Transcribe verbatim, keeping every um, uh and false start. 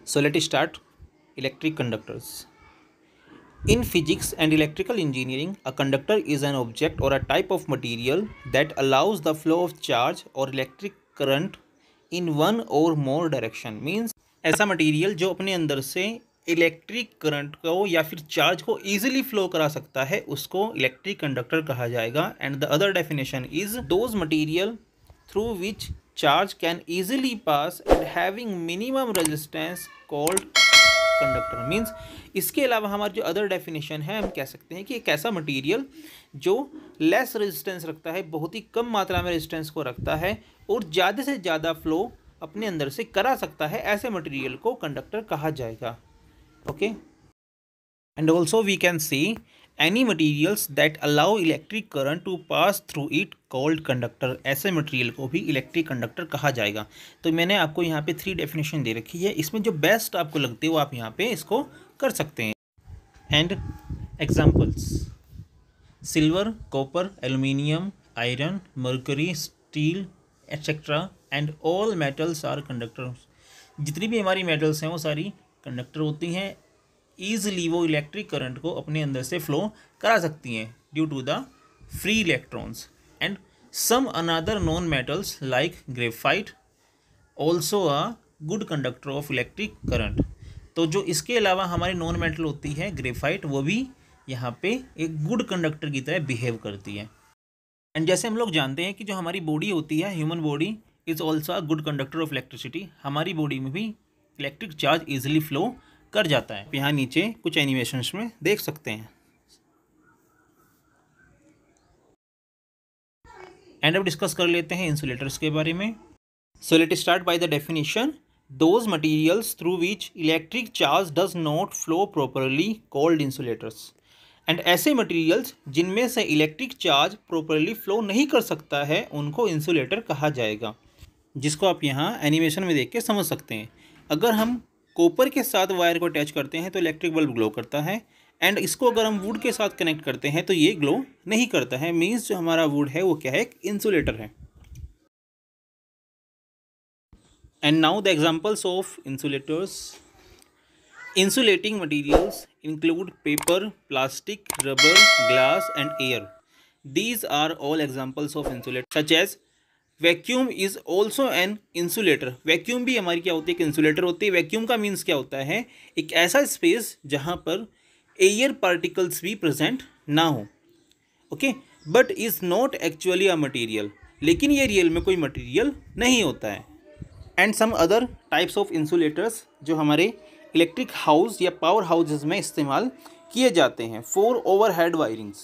So let us start. Electric conductors. In physics and electrical engineering, a conductor is an object or a type of material that allows the flow of charge or electric current in one or more direction. Means ऐसा material जो अपने अंदर से electric current को या फिर charge को easily flow करा सकता है उसको इलेक्ट्रिक कंडक्टर कहा जाएगा. And the other definition is those materials through which charge can easily pass and having minimum resistance called conductor. Means इसके अलावा हमारी जो अदर डेफिनेशन है हम कह सकते हैं कि एक ऐसा मटेरियल जो लेस रेजिस्टेंस रखता है, बहुत ही कम मात्रा में रेजिस्टेंस को रखता है और ज़्यादा से ज़्यादा फ्लो अपने अंदर से करा सकता है, ऐसे मटेरियल को कंडक्टर कहा जाएगा. Okay. And also we can see any materials that allow electric current to pass through it called conductor. ऐसे मटेरियल को भी इलेक्ट्रिक कंडक्टर कहा जाएगा. तो मैंने आपको यहाँ पे थ्री डेफिनेशन दे रखी है, इसमें जो बेस्ट आपको लगती है वो आप यहाँ पे इसको कर सकते हैं. And examples: silver, copper, aluminium, iron, mercury, steel etcetera and all metals are conductors. जितनी भी हमारी मेटल्स हैं वो सारी कंडक्टर होती हैं. ईजिली वो इलेक्ट्रिक करंट को अपने अंदर से फ्लो करा सकती हैं due to the free electrons. And some another non metals like graphite also a good conductor of electric current. तो जो इसके अलावा हमारी नॉन मेटल होती है ग्रेफाइट, वो भी यहाँ पे एक गुड कंडक्टर की तरह बिहेव करती है. एंड जैसे हम लोग जानते हैं कि जो हमारी बॉडी होती है, human body is also a good conductor of electricity. हमारी बॉडी में भी इलेक्ट्रिक चार्ज इजीली फ्लो कर जाता है. यहाँ नीचे कुछ एनिमेशंस में देख सकते हैं. एंड अब डिस्कस कर लेते हैं इंसुलेटर्स के बारे में. So let start by the definition. Those materials through which electric charge does not flow properly called insulators. And ऐसे मटेरियल्स जिनमें से इलेक्ट्रिक चार्ज प्रॉपरली फ्लो नहीं कर सकता है उनको इंसुलेटर कहा जाएगा, जिसको आप यहाँ एनिमेशन में देख के समझ सकते हैं. अगर हम कॉपर के साथ वायर को अटैच करते हैं तो इलेक्ट्रिक बल्ब ग्लो करता है. एंड इसको अगर हम वुड के साथ कनेक्ट करते हैं तो ये ग्लो नहीं करता है. मीन्स जो हमारा वुड है वो क्या है, एक इंसुलेटर है. And now the examples of insulators. Insulating materials include paper, plastic, rubber, glass and air. These are all examples of insulators such as vacuum is also an insulator. Vacuum भी हमारी क्या होती है, एक इंसुलेटर होती है. Vacuum का means क्या होता है, एक ऐसा स्पेस जहाँ पर एयर पार्टिकल्स भी प्रेजेंट ना हो. Okay, but is not actually a material. लेकिन ये रियल में कोई मटीरियल नहीं होता है. And some other types of insulators जो हमारे इलेक्ट्रिक हाउस या पावर हाउसेस में इस्तेमाल किए जाते हैं फॉर ओवरहेड वायरिंग्स.